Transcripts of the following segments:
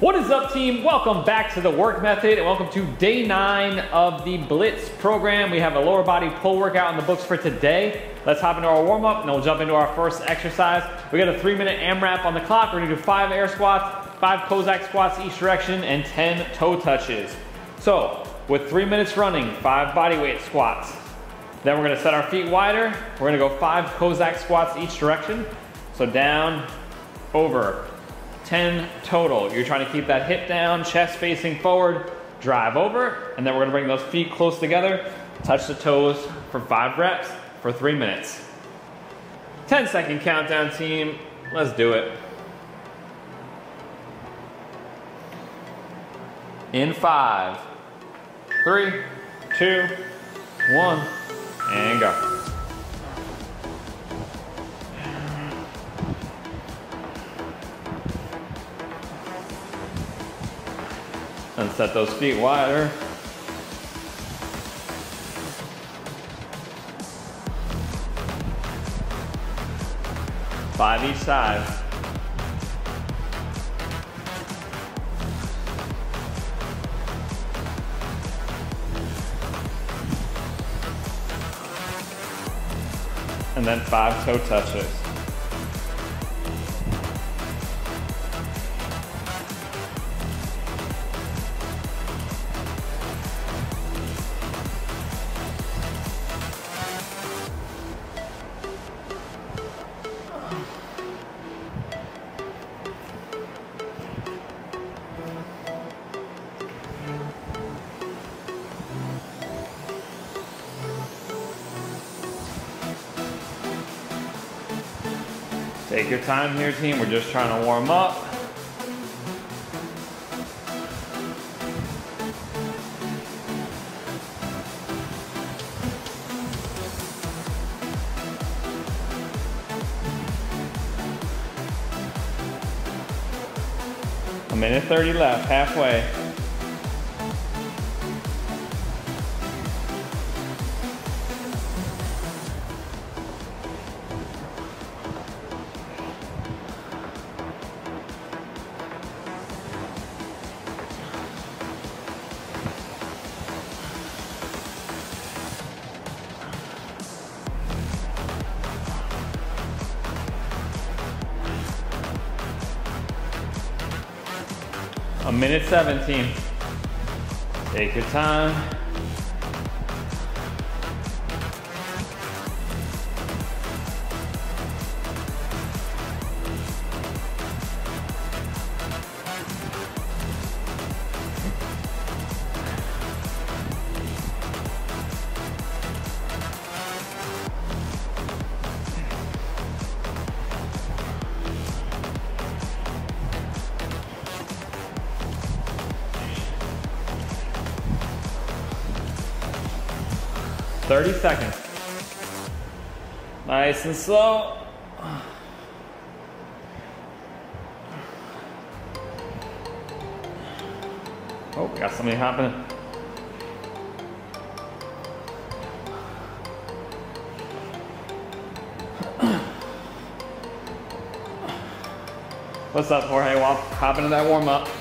What is up, team? Welcome back to the work method and welcome to day 9 of the Blitz program. We have a lower body pull workout in the books for today. Let's hop into our warm up and then we'll jump into our first exercise. We got a 3-minute AMRAP on the clock. We're gonna do 5 air squats, 5 Cossack squats each direction, and 10 toe touches. So with 3 minutes running, 5 body weight squats. Then we're gonna set our feet wider. We're gonna go 5 Cossack squats each direction. So down, over, 10 total. You're trying to keep that hip down, chest facing forward, drive over, and then we're gonna bring those feet close together, touch the toes for 5 reps for 3 minutes. 10-second countdown, team. Let's do it. In 5, 3, 2, 1, and go. And set those feet wider. Five each side. And then 5 toe touches. Take your time here, team. We're just trying to warm up. A minute 30 left, halfway. A minute 17. Take your time. "30 seconds. Nice and slow. Oh, we got something happening. What's up, Jorge? Well, hop into that warm up.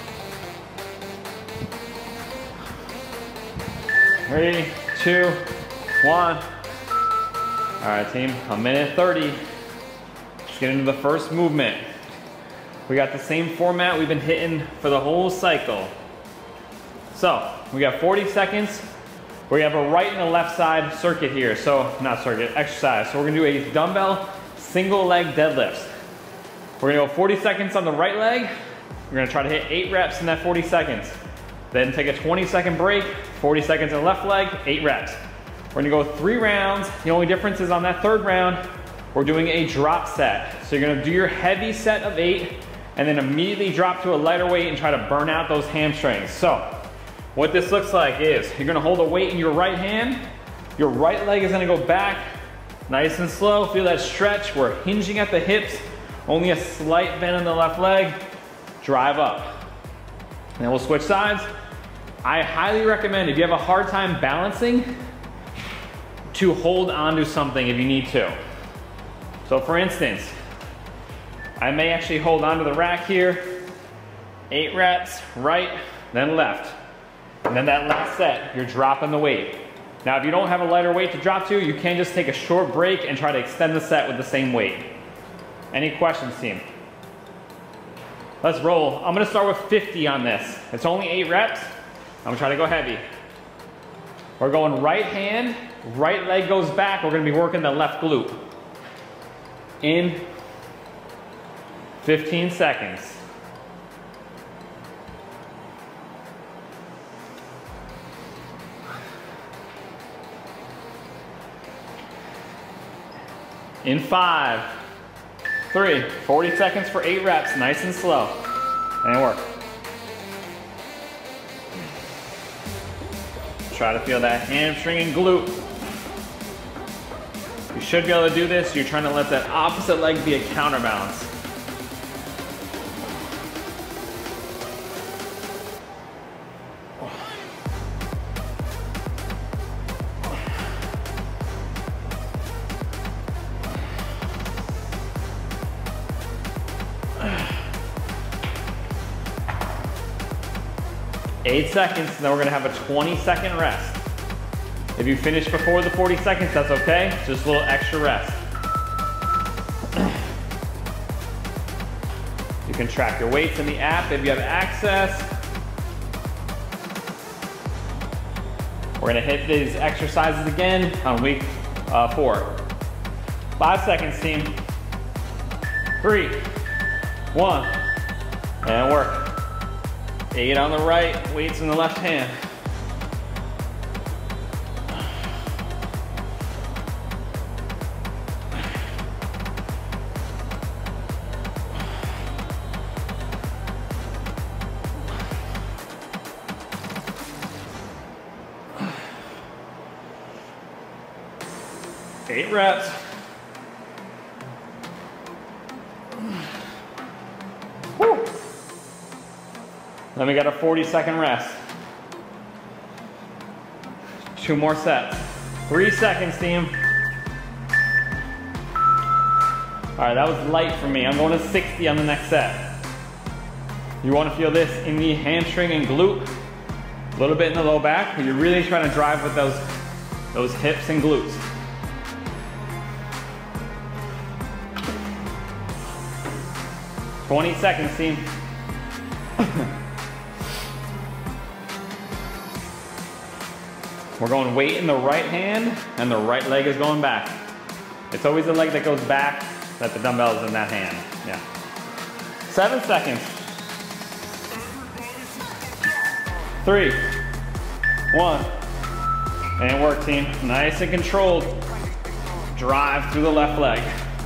3, 2, 1. All right, team, a minute 30. Let's get into the first movement. We got the same format we've been hitting for the whole cycle. So we got 40 seconds. We have a right and a left side circuit here. So not circuit, exercise. So we're gonna do a dumbbell single leg deadlifts. We're gonna go 40 seconds on the right leg. We're gonna try to hit 8 reps in that 40 seconds. Then take a 20-second break, 40 seconds on the left leg, 8 reps. We're gonna go 3 rounds. The only difference is on that 3rd round, we're doing a drop set. So you're gonna do your heavy set of 8 and then immediately drop to a lighter weight and try to burn out those hamstrings. So what this looks like is you're gonna hold a weight in your right hand. Your right leg is gonna go back nice and slow. Feel that stretch. We're hinging at the hips. Only a slight bend in the left leg. Drive up. And then we'll switch sides. I highly recommend, if you have a hard time balancing, to hold onto something if you need to. So for instance, I may actually hold onto the rack here 8 reps, right, then left. And then that last set, you're dropping the weight. Now, if you don't have a lighter weight to drop to, you can just take a short break and try to extend the set with the same weight. Any questions, team? Let's roll. I'm gonna start with 50 on this. It's only 8 reps. I'm gonna try to go heavy. We're going right hand, right leg goes back. We're gonna be working the left glute. In 15 seconds. In 5, 3, 40 seconds for 8 reps, nice and slow. And work. Try to feel that hamstring and glute. You should be able to do this. You're trying to let that opposite leg be a counterbalance. Eight seconds, and then we're gonna have a 20-second rest. If you finish before the 40 seconds, that's okay. Just a little extra rest. You can track your weights in the app if you have access. We're gonna hit these exercises again on week 4. 5 seconds, team. 3, 1, and work. 8 on the right, weights in the left hand. Eight reps. Woo. Then we got a 40-second rest. 2 more sets. 3 seconds, team. All right, that was light for me. I'm going to 60 on the next set. You want to feel this in the hamstring and glute, a little bit in the low back, but you're really trying to drive with those hips and glutes. $20 seconds, team. We're going weight in the right hand, and the right leg is going back. It's always the leg that goes back that the dumbbell is in that hand. Yeah. 7 seconds. 3, 1, and work, team. Nice and controlled. Drive through the left leg.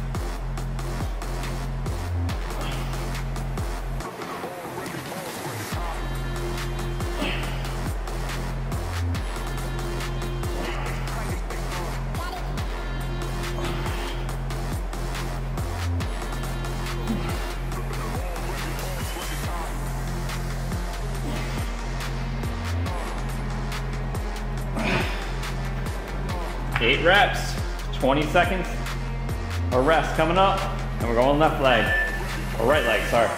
Eight reps, 20 seconds, a rest coming up, and we're going left leg, or right leg, sorry.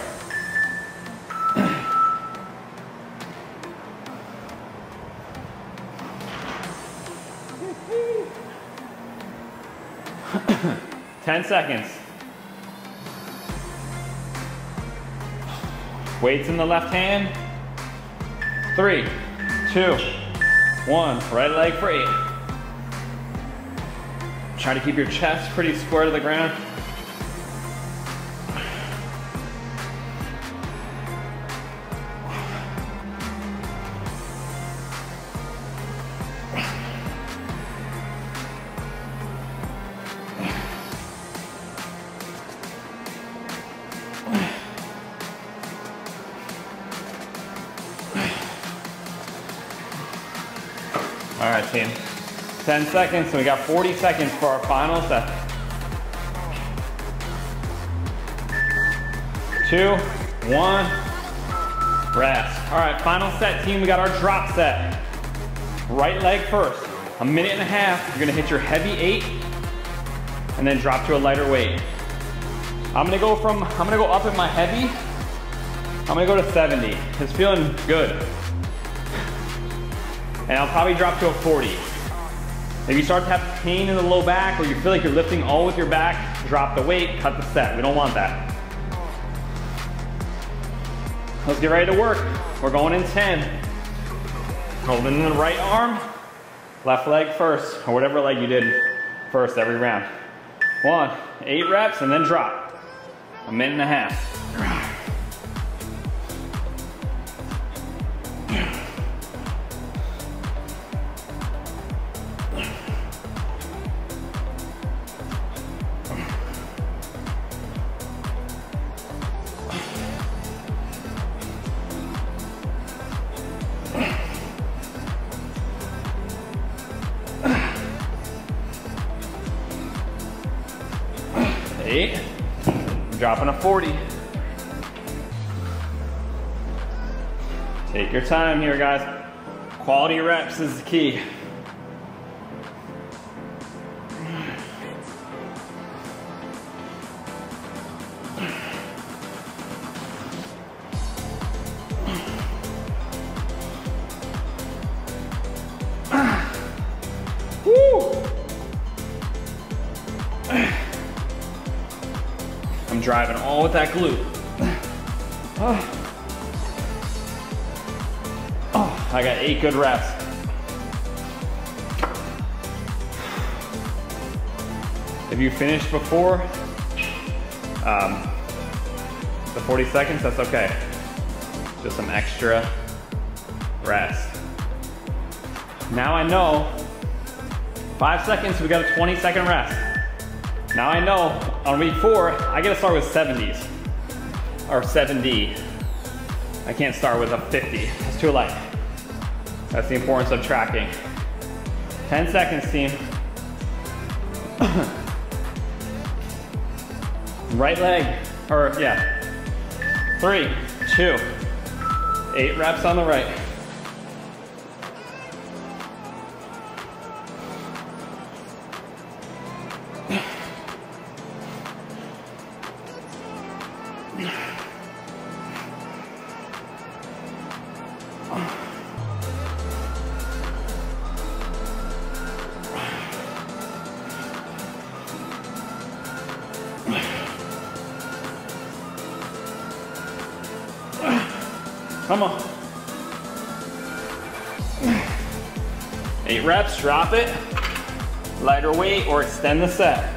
Ten seconds. Weights in the left hand. 3, 2, 1, right leg for 8. Try to keep your chest pretty square to the ground. All right, team. 10 seconds, so we got 40 seconds for our final set. 2, 1, rest. All right, final set, team. We got our drop set. Right leg first. 1.5 minutes. You're gonna hit your heavy 8, and then drop to a lighter weight. I'm gonna go up in my heavy I'm gonna go to 70. It's feeling good. And I'll probably drop to a 40. If you start to have pain in the low back or you feel like you're lifting all with your back, drop the weight, cut the set. We don't want that. Let's get ready to work. We're going in 10. Holding the right arm, left leg first, or whatever leg you did first every round. 1, 8 reps, and then drop. 1.5 minutes. 8, dropping a 40. Take your time here, guys. Quality reps is the key. I'm driving all with that glute. Oh, I got 8 good reps. If you finish before the 40 seconds, that's okay. Just some extra rest. Now I know 5 seconds, we got a 20-second rest. Now I know on week 4, I gotta start with 70s or 70. I can't start with a 50, it's too light. That's the importance of tracking. 10 seconds, team. Right leg, or yeah. 3, 2, 8 reps on the right. Come on. 8 reps, drop it. Lighter weight or extend the set.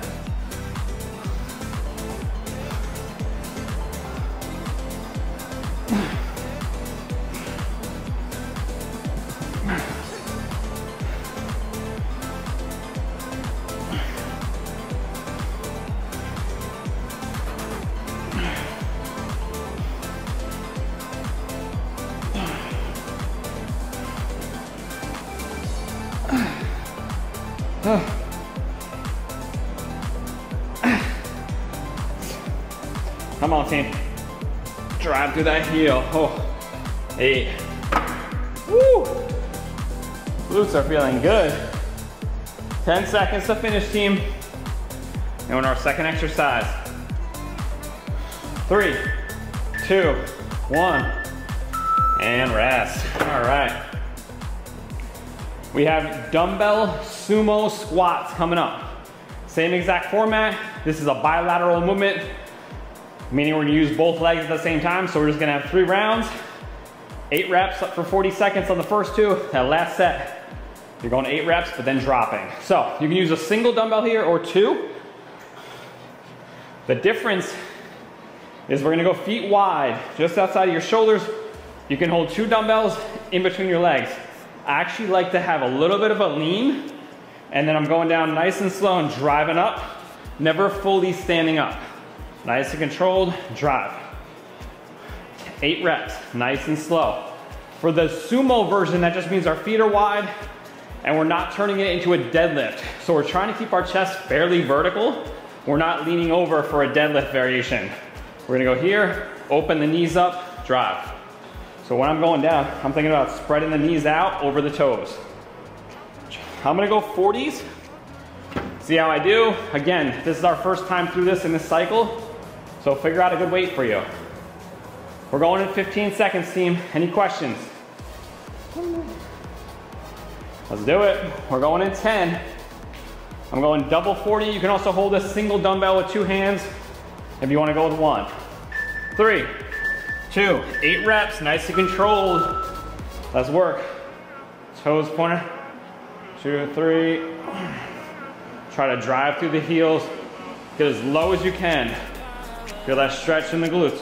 Come on, team. Drive through that heel. Oh, 8. Woo! Glutes are feeling good. 10 seconds to finish, team. And on our second exercise. 3, 2, 1, and rest. All right. We have dumbbell sumo squats coming up. Same exact format. This is a bilateral movement, meaning we're gonna use both legs at the same time. So we're just gonna have 3 rounds, 8 reps for 40 seconds on the first 2. That last set, you're going 8 reps, but then dropping. So you can use a single dumbbell here or 2. The difference is we're gonna go feet wide, just outside of your shoulders. You can hold 2 dumbbells in between your legs. I actually like to have a little bit of a lean, and then I'm going down nice and slow and driving up, never fully standing up. Nice and controlled, drive. 8 reps, nice and slow. For the sumo version, that just means our feet are wide and we're not turning it into a deadlift. So we're trying to keep our chest fairly vertical. We're not leaning over for a deadlift variation. We're gonna go here, open the knees up, drive. So when I'm going down, I'm thinking about spreading the knees out over the toes. I'm gonna go 40s. See how I do? Again, this is our first time through this in this cycle, so figure out a good weight for you. We're going in 15 seconds, team. Any questions? Let's do it. We're going in 10. I'm going double 40. You can also hold a single dumbbell with 2 hands if you want to go with 1. 3, 2, 8 reps, nice and controlled. Let's work. Toes pointed. 2, 3. Try to drive through the heels. Get as low as you can. Feel that stretch in the glutes.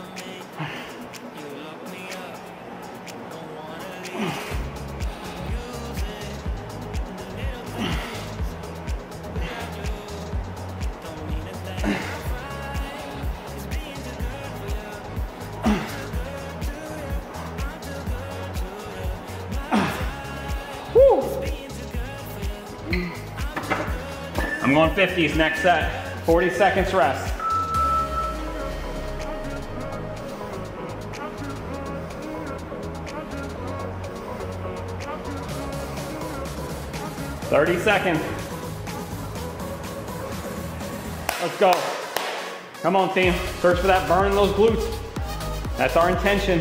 I'm going 50s next set. 40 seconds rest. $30 seconds. Let's go. Come on, team. Search for that burn in those glutes. That's our intention.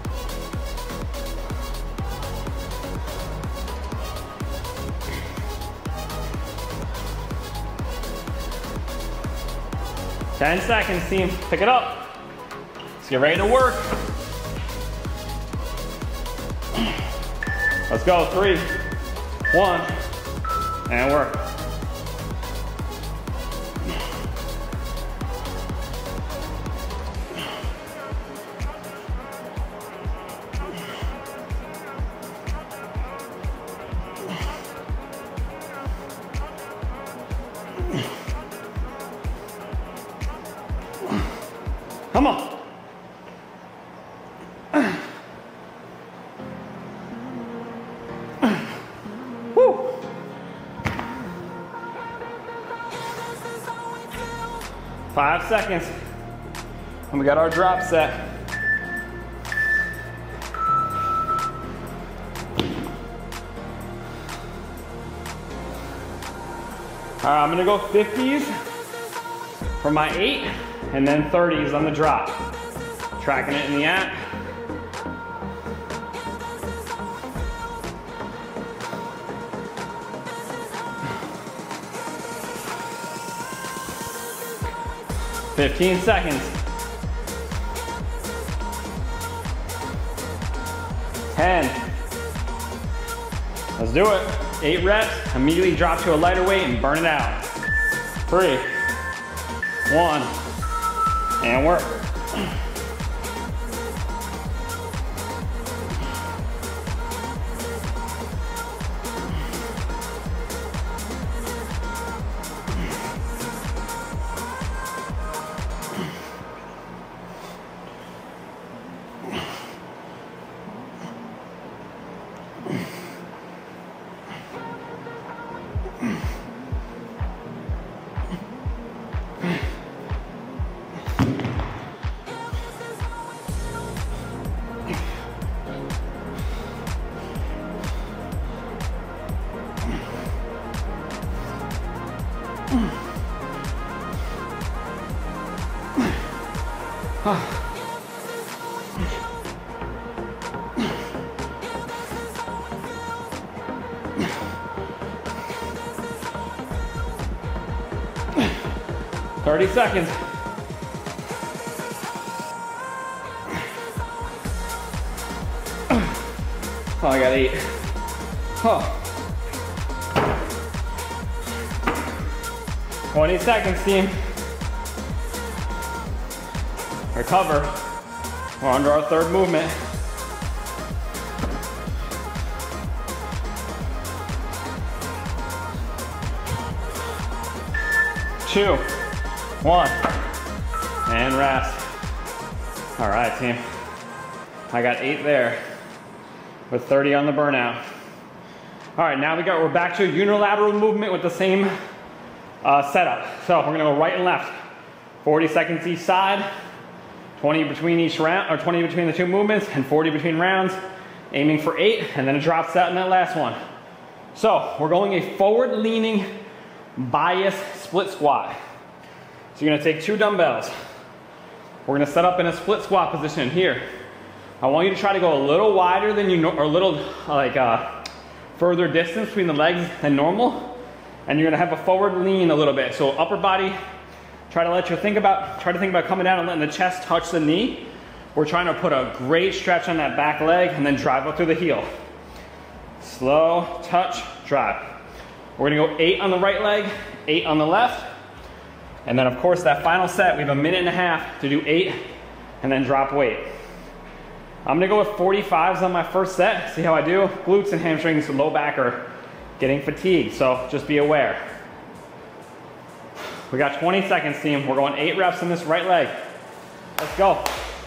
Ten seconds, team. Pick it up. Let's get ready to work. Let's go. 3, 1, and work. Come on. Woo. Five seconds. And we got our drop set. All right, I'm gonna go 50s for my 8. And then 30s on the drop. Tracking it in the app. $15 seconds. 10. Let's do it. 8 reps. Immediately drop to a lighter weight and burn it out. 3, 1. And work. $30 seconds. Oh, I got 8. Oh. 20 seconds, team. Recover. We're under our 3rd movement. Two, 1, and rest. All right, team. I got 8 there with 30 on the burnout. All right, now we're back to a unilateral movement with the same setup. So we're gonna go right and left. 40 seconds each side, 20 between each round, or 20 between the 2 movements, and 40 between rounds, aiming for 8, and then a drop set in that last one. So we're going a forward leaning bias split squat. So you're gonna take 2 dumbbells, We're gonna set up in a split squat position here. I want you to try to go a little wider than you, or a little further distance between the legs than normal. And you're gonna have a forward lean a little bit. So upper body, try to think about coming down and letting the chest touch the knee. We're trying to put a great stretch on that back leg and then drive up through the heel. Slow, touch, drive. We're gonna go 8 on the right leg, 8 on the left. And then of course that final set, we have a minute and a half to do 8 and then drop weight. I'm gonna go with 45s on my first set, see how I do. Glutes and hamstrings, low back are getting fatigued, so just be aware. We got 20 seconds, team. We're going 8 reps on this right leg. Let's go.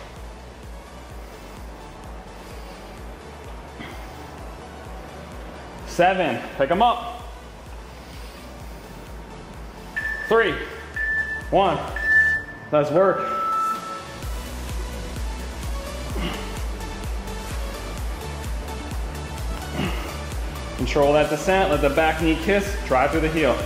Seven, pick them up. 3, 1, let's work. Control that descent, let the back knee kiss, drive through the heel.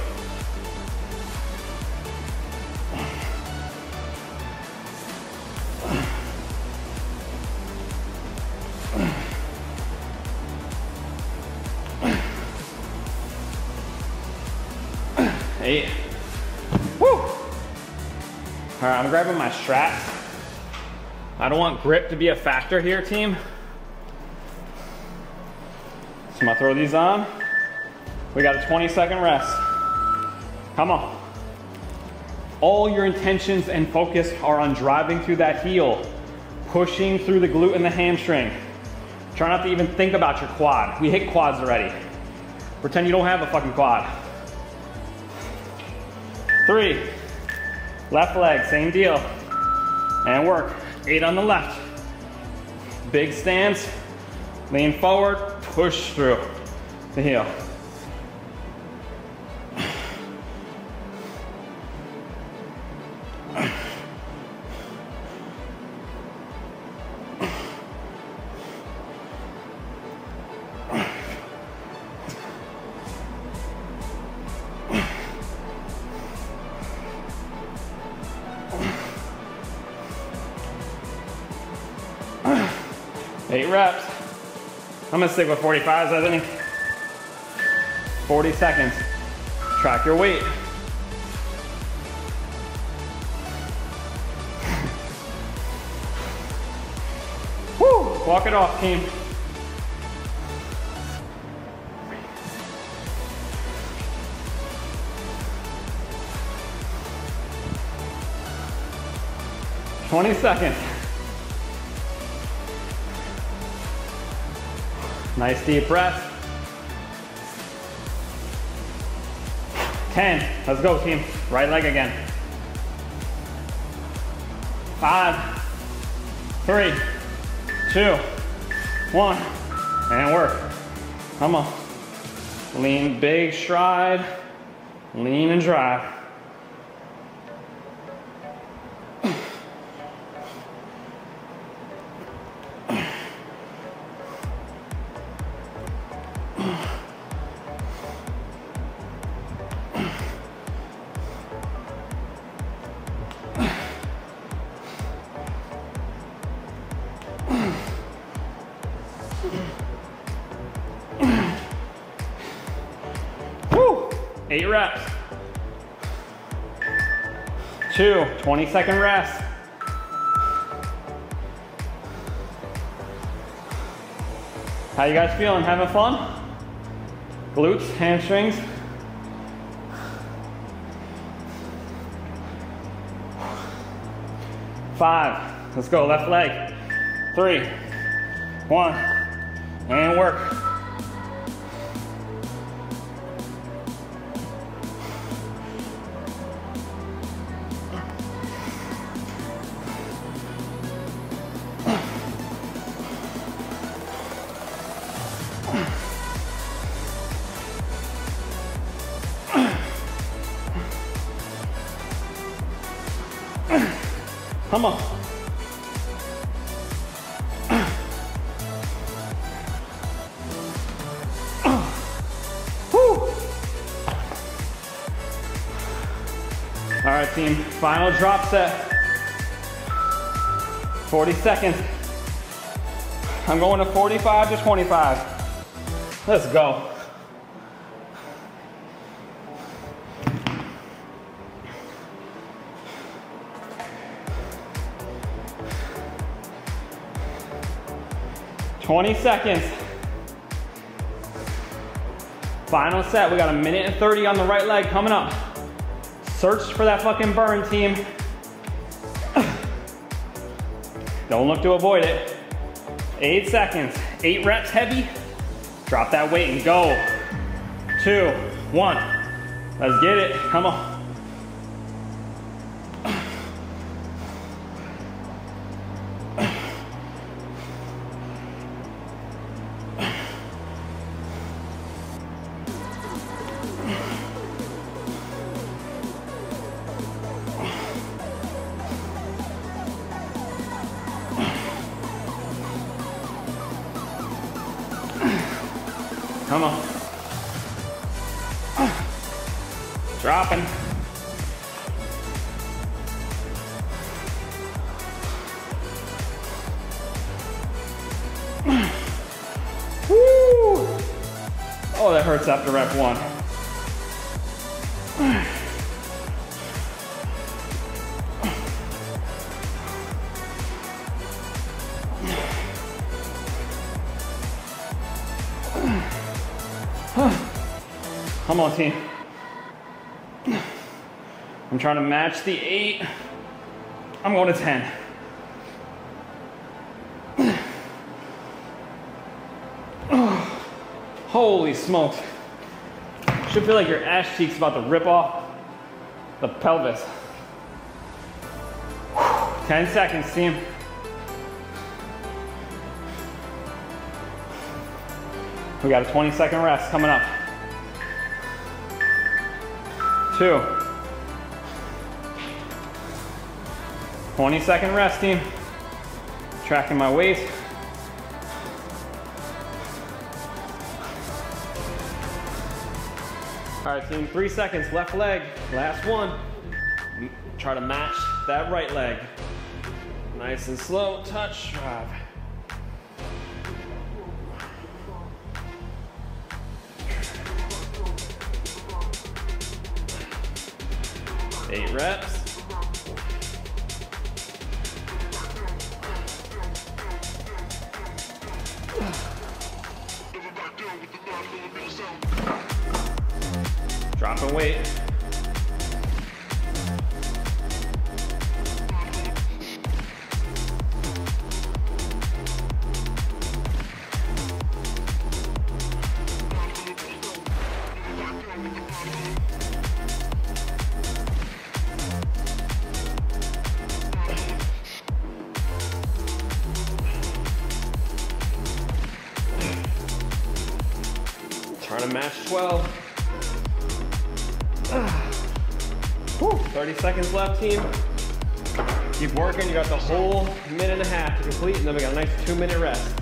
Eight. Woo! All right, I'm grabbing my straps. I don't want grip to be a factor here, team. So I'm gonna throw these on. We got a 20-second rest. Come on. All your intentions and focus are on driving through that heel, pushing through the glute and the hamstring. Try not to even think about your quad. We hit quads already. Pretend you don't have a fucking quad. 3, left leg, same deal. And work, 8 on the left. Big stance, lean forward, push through the heel. Eight reps. I'm gonna stick with 45s, I think. 40 seconds. Track your weight. Woo! Walk it off, team. "20 seconds. Nice deep breath. 10. Let's go, team. Right leg again. 5, 3, 2, 1, and work. Come on. Lean, big stride. Lean and drive. Woo! 8 reps. 2, 20-second rest. How you guys feeling? Having fun? Glutes, hamstrings. Five. Let's go. Left leg. 3, 1, and work. Come on. Whew. All right, team. Final drop set. 40 seconds. I'm going to 45 to 25. Let's go. "20 seconds. Final set. We got 1:30 on the right leg coming up. Search for that fucking burn, team. Don't look to avoid it. 8 seconds. 8 reps heavy. Drop that weight and go. 2, 1. Let's get it. Come on. Come on. Dropping. Woo! Oh, that hurts after rep 1. Come on, team. I'm trying to match the 8. I'm going to 10. Holy smokes. Should feel like your ass cheek's about to rip off the pelvis. 10 seconds, team. We got a 20-second rest coming up. 2. 20-second rest, team. Tracking my weight. All right, team, 3 seconds, left leg, last one. Try to match that right leg. Nice and slow, touch, drive. Eight reps. Dropping weight. Trying to match 12. 30 seconds left, team. Keep working. You got the whole minute and a half to complete, and then we got a nice 2-minute rest.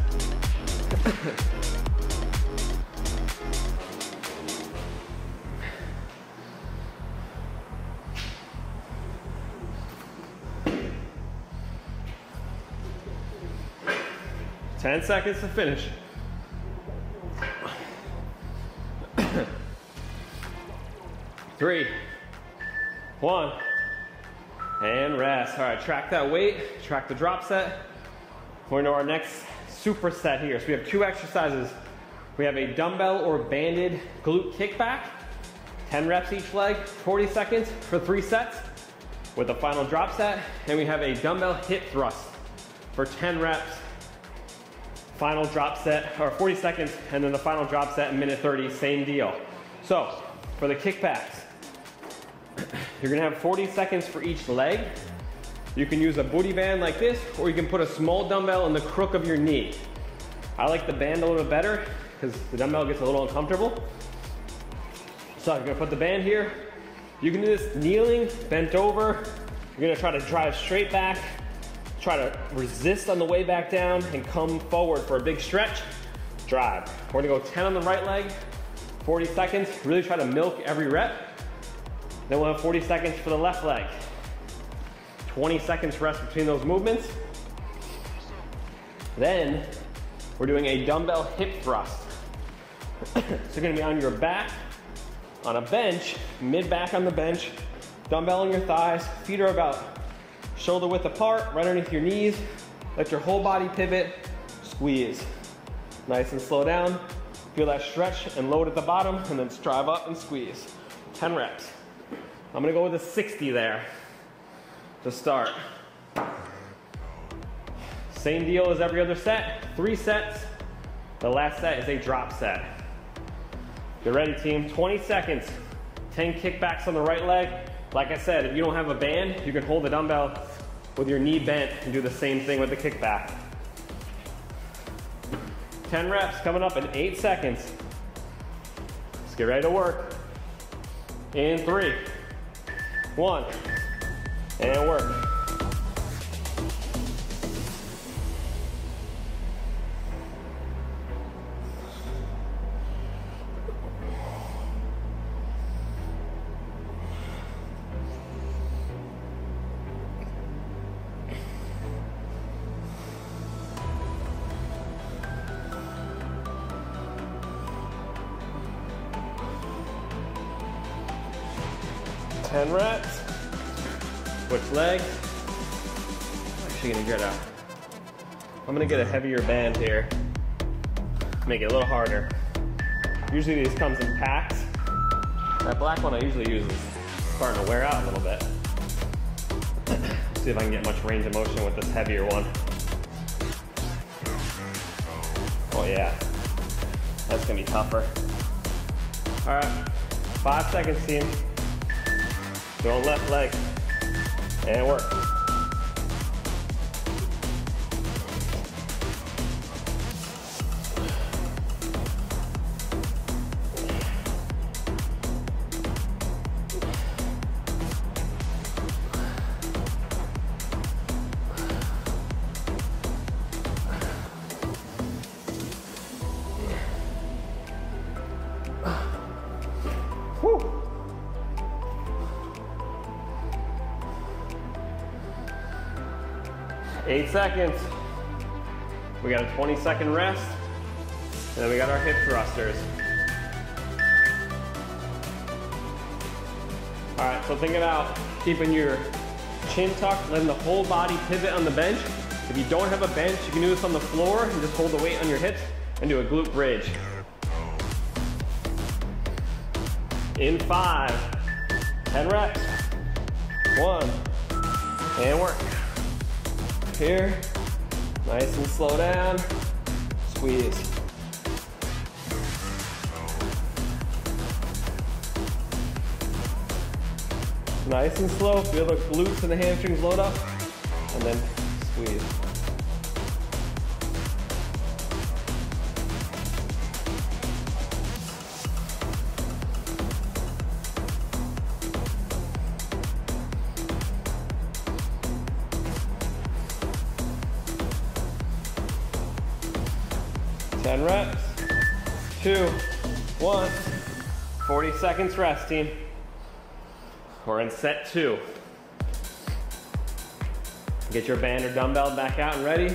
Ten seconds to finish. 3, 1, and rest. All right, track that weight, track the drop set. We're into our next superset here. So we have 2 exercises. We have a dumbbell or banded glute kickback, 10 reps each leg, 40 seconds for 3 sets with a final drop set. And we have a dumbbell hip thrust for 10 reps, final drop set, or 40 seconds, and then the final drop set in 1:30, same deal. So for the kickbacks, you're gonna have 40 seconds for each leg. You can use a booty band like this, or you can put a small dumbbell in the crook of your knee. I like the band a little bit better because the dumbbell gets a little uncomfortable. So you're gonna put the band here. You can do this kneeling, bent over. You're gonna try to drive straight back, try to resist on the way back down, and come forward for a big stretch, drive. We're gonna go 10 on the right leg, 40 seconds, really try to milk every rep. Then we'll have 40 seconds for the left leg. 20 seconds rest between those movements. Then we're doing a dumbbell hip thrust. So you're gonna be on your back, on a bench, mid-back on the bench, dumbbell on your thighs, feet are about shoulder width apart, right underneath your knees. Let your whole body pivot, squeeze. Nice and slow down. Feel that stretch and load at the bottom, and then strive up and squeeze. 10 reps. I'm gonna go with a 60 there to start. Same deal as every other set, 3 sets. The last set is a drop set. Get ready, team, 20 seconds. 10 kickbacks on the right leg. Like I said, if you don't have a band, you can hold the dumbbell with your knee bent and do the same thing with the kickback. 10 reps coming up in 8 seconds. Let's get ready to work. In 3, 1, and work. Ten reps. Switch legs. I'm actually gonna get I'm gonna get a heavier band here. Make it a little harder. Usually these comes in packs. That black one I usually use is starting to wear out a little bit. Let's see if I can get much range of motion with this heavier one. Oh yeah, that's gonna be tougher. All right, 5 seconds, team. Go left leg, and work. Whew. 8 seconds. We got a 20-second rest, and then we got our hip thrusters. All right, so think about keeping your chin tucked, letting the whole body pivot on the bench. If you don't have a bench, you can do this on the floor and just hold the weight on your hips and do a glute bridge. In 5, 10 reps, 1, and work. Here, nice and slow down, squeeze. Nice and slow, feel the glutes and the hamstrings load up, and then squeeze. Ten reps, 2, 1, 40 seconds rest, team. We're in set 2. Get your band or dumbbell back out and ready.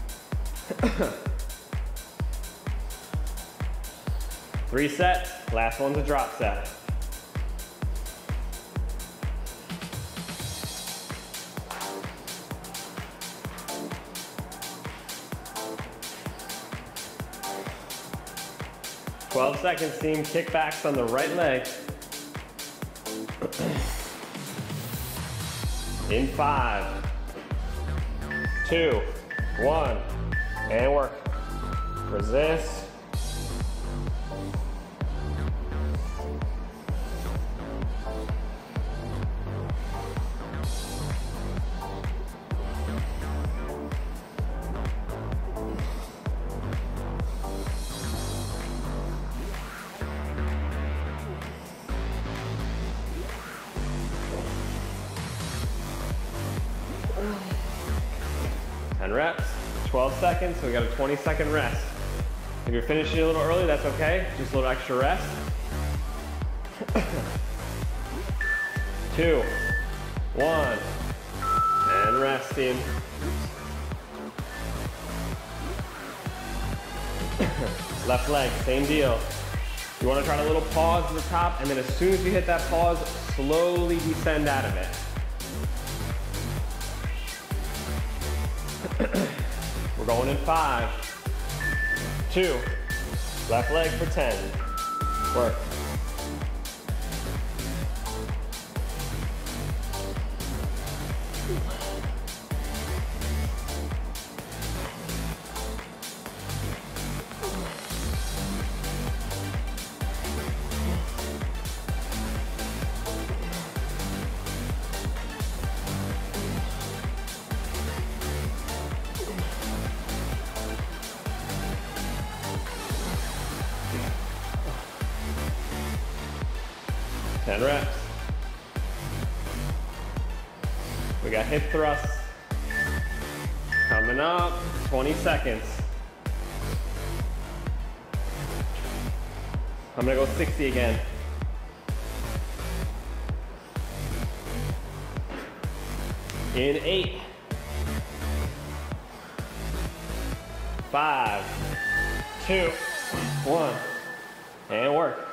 3 sets, last one's a drop set. Twelve seconds, team. Kickbacks on the right leg. In 5, 2, 1, and work. Resist. Reps, 12 seconds, so we got a 20-second rest. If you're finishing a little early, that's okay, just a little extra rest. 2, 1, and rest, team. Left leg, same deal. You want to try a little pause at the top, and then as soon as you hit that pause, slowly descend out of it. We're going in 5, 2, left leg for 10. Work. Reps. We got hip thrusts coming up, 20 seconds. I'm gonna go 60 again. In 8, 5, 2, 1, and work.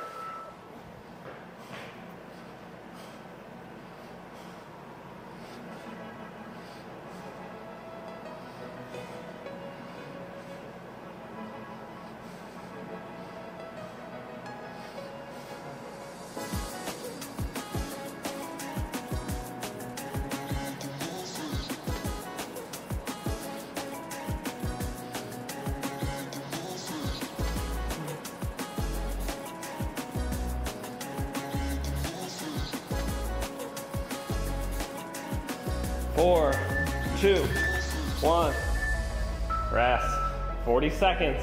Four, 2, 1, rest. 40 seconds.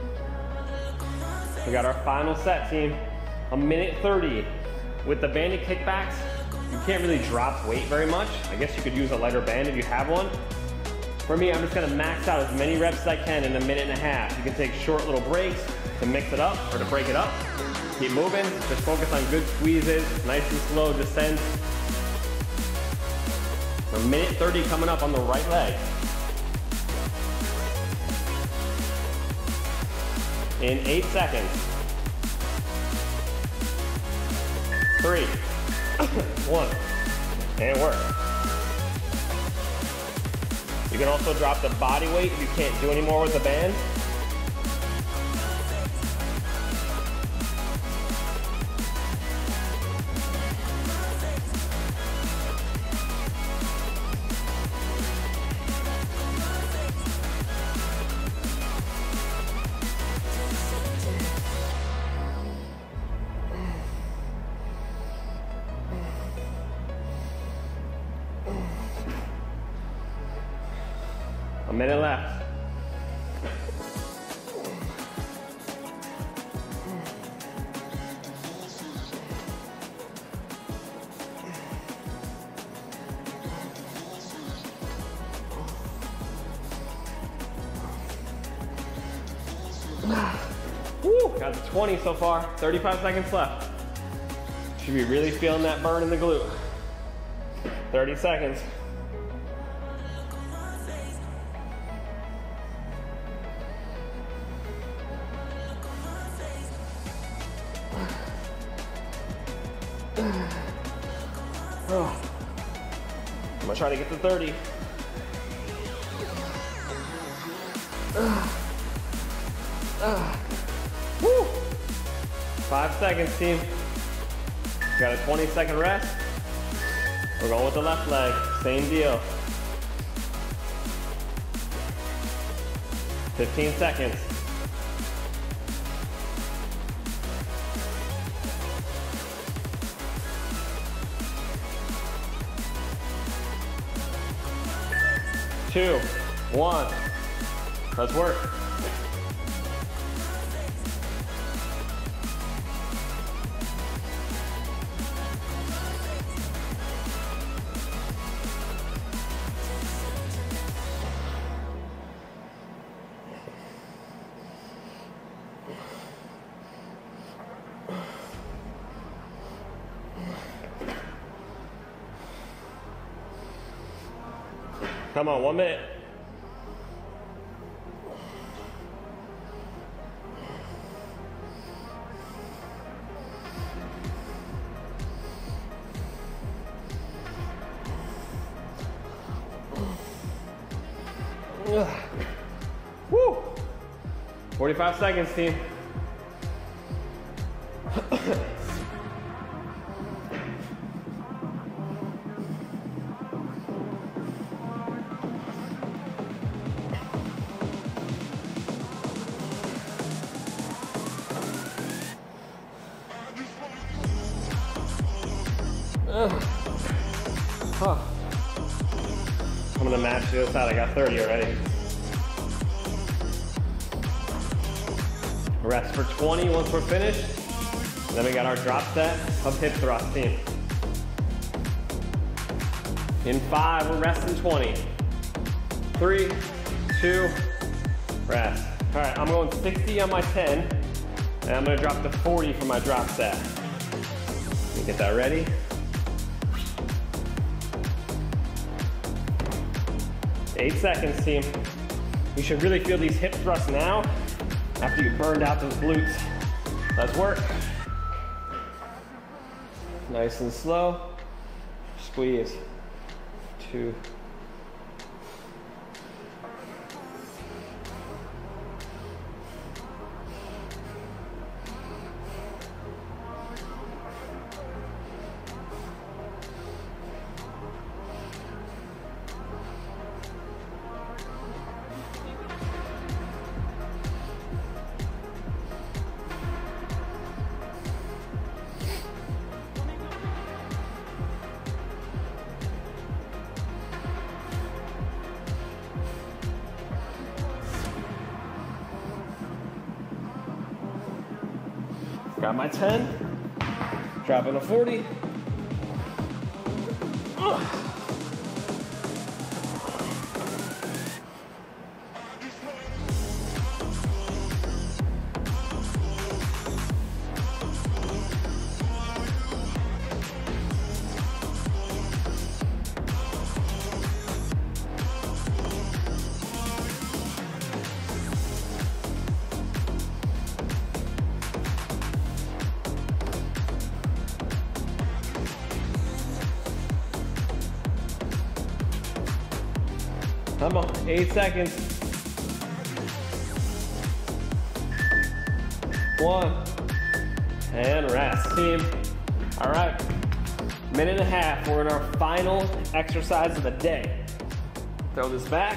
We got our final set, team. 1:30. With the banded kickbacks, you can't really drop weight very much. I guess you could use a lighter band if you have one. For me, I'm just gonna max out as many reps as I can in 1.5 minutes. You can take short little breaks to mix it up or to break it up. Keep moving, just focus on good squeezes, nice and slow descent. 1:30 coming up on the right leg. In 8 seconds. 3, 1, and work. You can also drop the body weight if you can't do any more with the band. A minute left. Woo, got to 20 so far, 35 seconds left. Should be really feeling that burn in the glute. 30 seconds. Oh. I'm gonna try to get to 30. Woo. 5 seconds, team. Got a 20-second rest. We're going with the left leg, same deal. 15 seconds. Two, 1, let's work. Come on, 1 minute. Woo! 45 seconds, team. I'm gonna match the other side. I got 30 already. Rest for 20 once we're finished. And then we got our drop set of hip thrust, team. In 5, we're resting 20. 3, 2, rest. All right, I'm going 60 on my 10, and I'm gonna drop to 40 for my drop set. Let me get that ready. Eight seconds, team. You should really feel these hip thrusts now after you burned out those glutes. Let's work. Nice and slow. Squeeze. 2. Got my 10, dropping to 40. Come on, 8 seconds. 1, and rest, team. All right, minute and a half. We're in our final exercise of the day. Throw this back.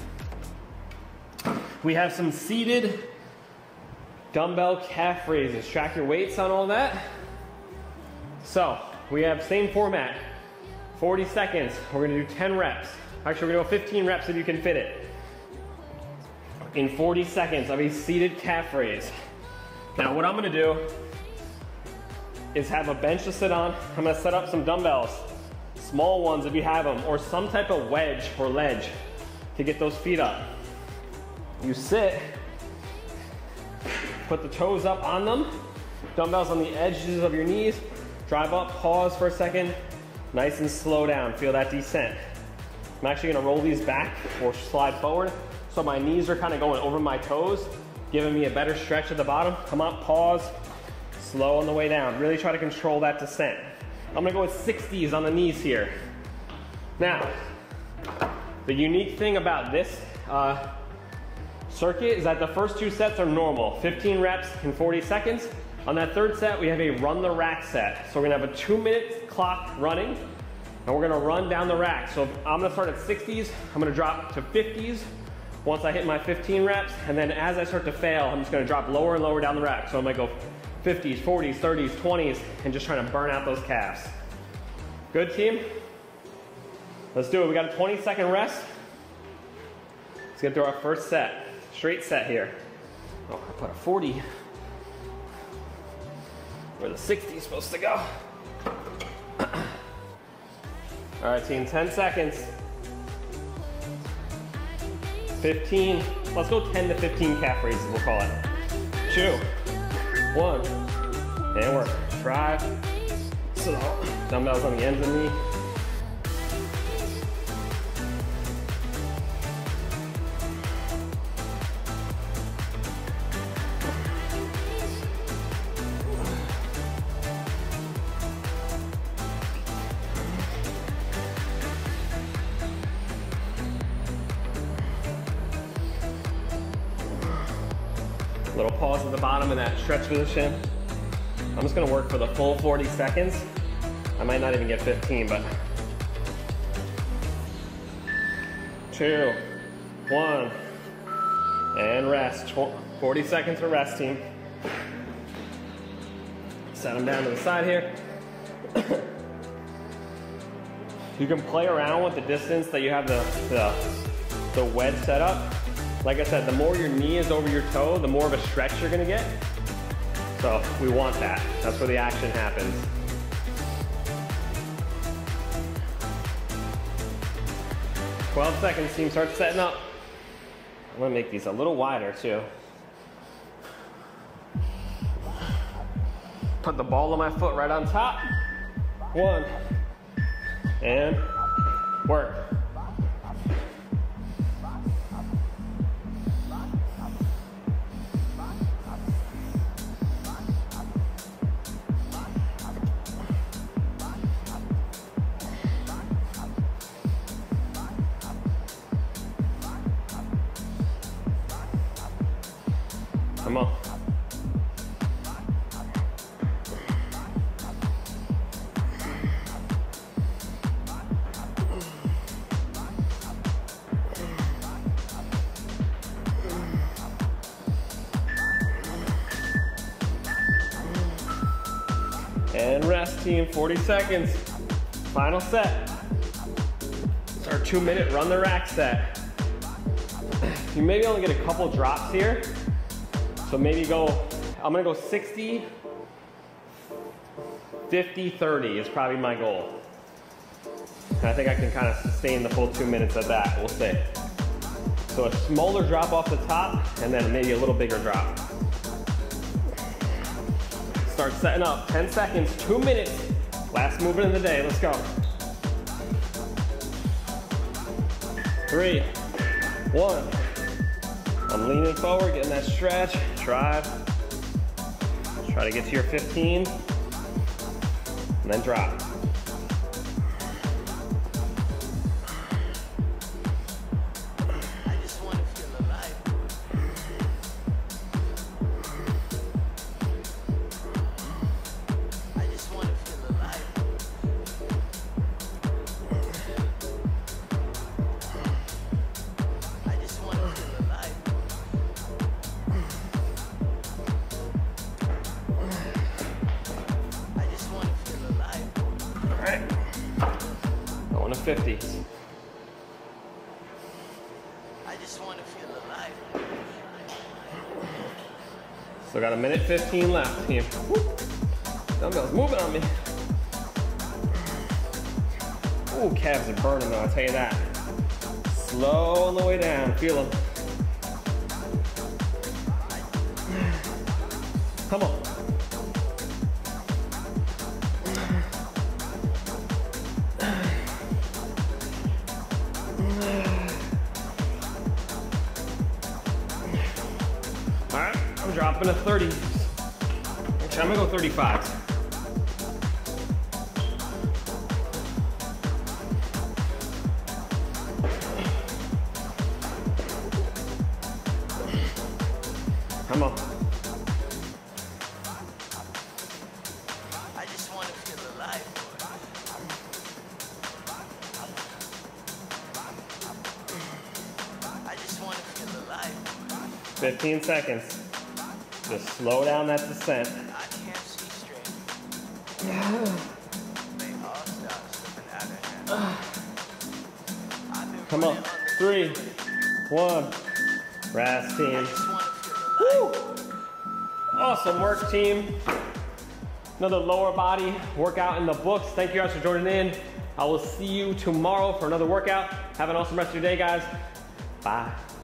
We have some seated dumbbell calf raises. Track your weights on all that. So we have same format, 40 seconds. We're gonna do 10 reps. Actually, we're gonna go 15 reps if you can fit it. In 40 seconds of a seated calf raise. Now what I'm gonna do is have a bench to sit on. I'm gonna set up some dumbbells, small ones if you have them, or some type of wedge or ledge to get those feet up. You sit, put the toes up on them, dumbbells on the edges of your knees, drive up, pause for a second, nice and slow down, feel that descent. I'm actually gonna roll these back or slide forward so my knees are kind of going over my toes, giving me a better stretch at the bottom. Come up, pause, slow on the way down. Really try to control that descent. I'm gonna go with 60s on the knees here. Now, the unique thing about this circuit is that the first 2 sets are normal, 15 reps in 40 seconds. On that third set, we have a run the rack set. So we're gonna have a 2-minute clock running, and we're gonna run down the rack. So I'm gonna start at 60s, I'm gonna drop to 50s once I hit my 15 reps, and then as I start to fail, I'm just gonna drop lower and lower down the rack. So I might go 50s, 40s, 30s, 20s, and just trying to burn out those calves. Good, team? Let's do it. We got a 20-second rest. Let's get through our first set. Straight set here. Oh, I put a 40 where the 60 is supposed to go. All right, team, 10 seconds. 15, let's go 10 to 15 calf raises, we'll call it. 2, 1, and work. Drive, slow. Dumbbells on the ends of the knee. Little pause at the bottom in that stretch position. I'm just gonna work for the full 40 seconds. I might not even get 15, but 2, 1, and rest. 40 seconds of rest, team. Set them down to the side here. You can play around with the distance that you have the wedge set up. Like I said, the more your knee is over your toe, the more of a stretch you're gonna get. So we want that. That's where the action happens. "12 seconds, team, start setting up. I'm gonna make these a little wider too. Put the ball of my foot right on top. 1, and work. Come on. And rest, team, 40 seconds. Final set. It's our 2-minute run the rack set. You maybe only get a couple drops here. So maybe I'm gonna go 60, 50, 30 is probably my goal. And I think I can kind of sustain the full 2 minutes at that, we'll see. So a smaller drop off the top, and then maybe a little bigger drop. Start setting up, 10 seconds, 2 minutes. Last movement of the day, let's go. 3, 1. I'm leaning forward, getting that stretch, drive. Try to get to your 15, and then drop. I just want to feel alive. I just want to feel alive. I just want to feel alive. I just want to feel alive. All right, going to 50s. I just want to feel alive. So got 1:15 left here. Woo. Dumbbells moving on me. Ooh, calves are burning though, I'll tell you that. Slow on the way down, feel them. Come on. All right, I'm dropping to 30. Actually, I'm gonna go 35. Come on. I just want to feel alive. I just want to feel alive. 15 seconds. Just slow down that descent. I can't see straight. They all start slipping out of hand. I've been Come on. running 3, 1. Rest, team. I just want to feel alive. Woo! Awesome work, team. Another lower body workout in the books. Thank you guys for joining in. I will see you tomorrow for another workout. Have an awesome rest of your day, guys. Bye.